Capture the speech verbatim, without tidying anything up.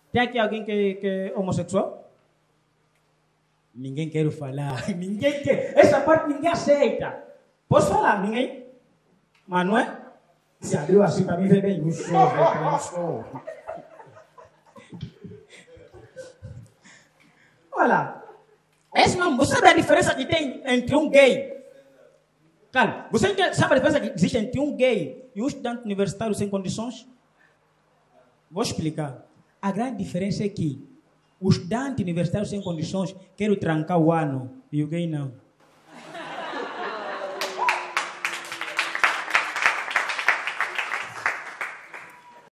Tem aqui alguém que, que é homossexual? Ninguém quer falar. Ninguém quer. Essa parte ninguém aceita. Posso falar? Ninguém? Mas não é? Se abriu assim para mim, vem bem. Não sou, não sou. Olha. Esse não, você sabe a diferença que tem entre um gay? Cara, você sabe a diferença que existe entre um gay e um estudante universitário sem condições? Vou explicar. A grande diferença é que o estudante universitário sem condições quer trancar o ano e o gay não.